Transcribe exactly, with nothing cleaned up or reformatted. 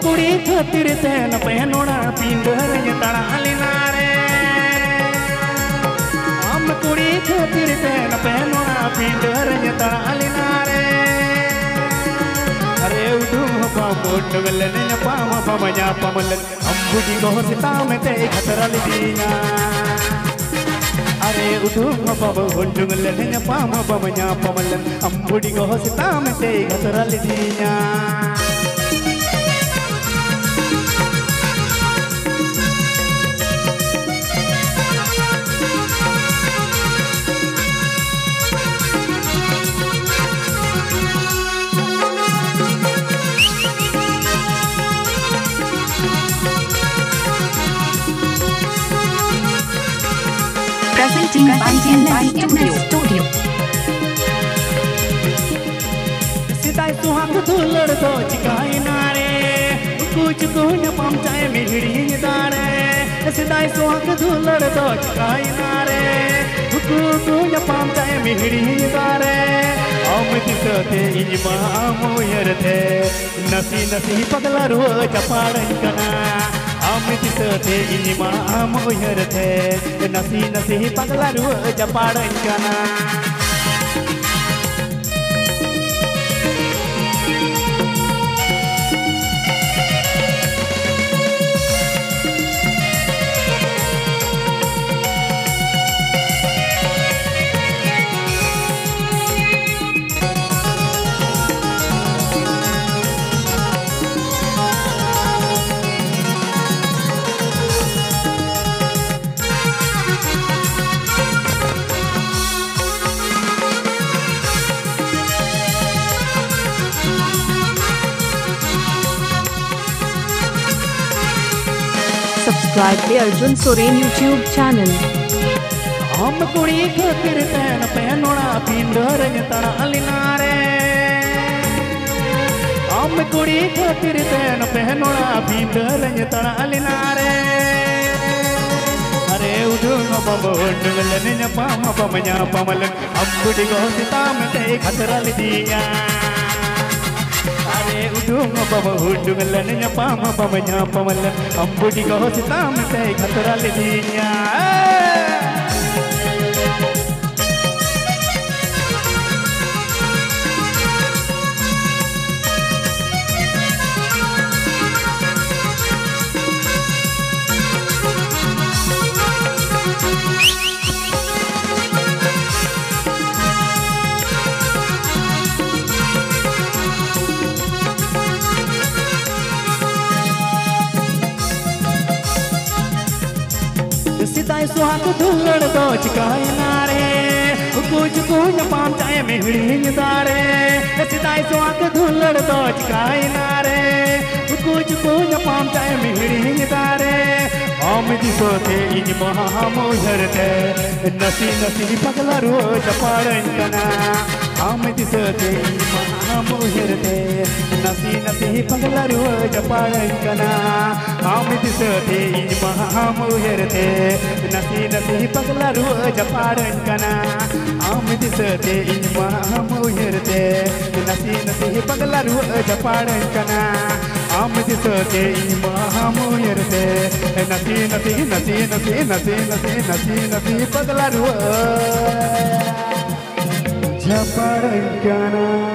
कुड़ी खातिर तेन पहनोड़ा पिंडर तड़ा लिनारे हम कुड़ी खातिर तेन पहनोड़ा पिंडर तड़ा लिनारे अरे उठूं पामोट मिलन पाम पमया पमलन अम्बुडी गोहसिता में ते खतरा लिदीना अरे उठूं पामोट मिलन पाम पमया पमलन अम्बुडी गोहसिता में ते खतरा लिदीना Presenting by Studio. Studio. सिताई सुहाग धुलड़ तो चिकाई नारे कुछ कुछ पमचाए मिहड़ी दारे सिताई सुहाग धुलड़ तो चिकाई नारे कुछ कुछ पमचाए मिहड़ी दारे हम दिसते इमा मोयरते नसी नसी पगला रो चपाड़न कना हम दिसते इमा मोयरते नसी नसी पगला रो चपाड़न कना Subscribe to Arjun Soren YouTube channel. हम कुड़ी खातिर तेन पहनोड़ा पिंडर तड़ा लिनारे हम कुड़ी खातिर तेन पहनोड़ा पिंडर तड़ा लिनारे अरे उठूं पामोट मिलन पाम पमया पमलन अम्बुडी गोहसिता में ते खतरा लिदीना अरे उठूं पामोट मिलन पाम पमया पमलन अम्बुडी गोहसिता में ते खतरा लिदीना सिताई सुहाग धुलड़ तो चिकाई नारे कुछ कुछ पमचाए मिहड़ी दारे सिताई सुहाग धुलड़ तो चिकाई नारे कुछ कुछ पमचाए मिहड़ी दारे हम दिसोते इन महामोहरते नसी नसी पगला रो चपाड़न कना हम दिसोते इन महामोहरते नसी नसी पगला रो चपाड़न कना हम दिसोते इन महामोहरते नसी नसी पगला रो चपाड़न कना हम दिसोते इन महामोहरते नसी नसी पगला रो चपाड़न कना हम दिसोते इन महामोहरते नसी नसी नसी नसी नसी नसी नसी नसी पगला रो चपाड़न कना